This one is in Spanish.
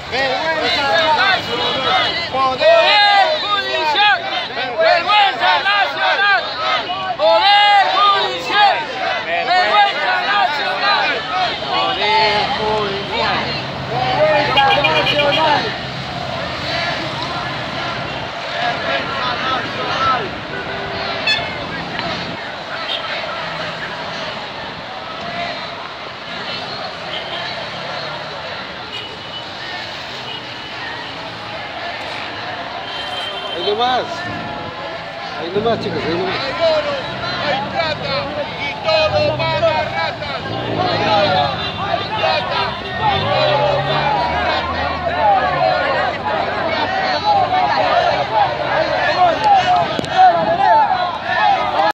Vergüenza nacional. Poder judicial. Vergüenza nacional. Poder judicial. Vergüenza nacional. Poder judicial. Vergüenza nacional. Ahí nomás chicos, ahí nomás.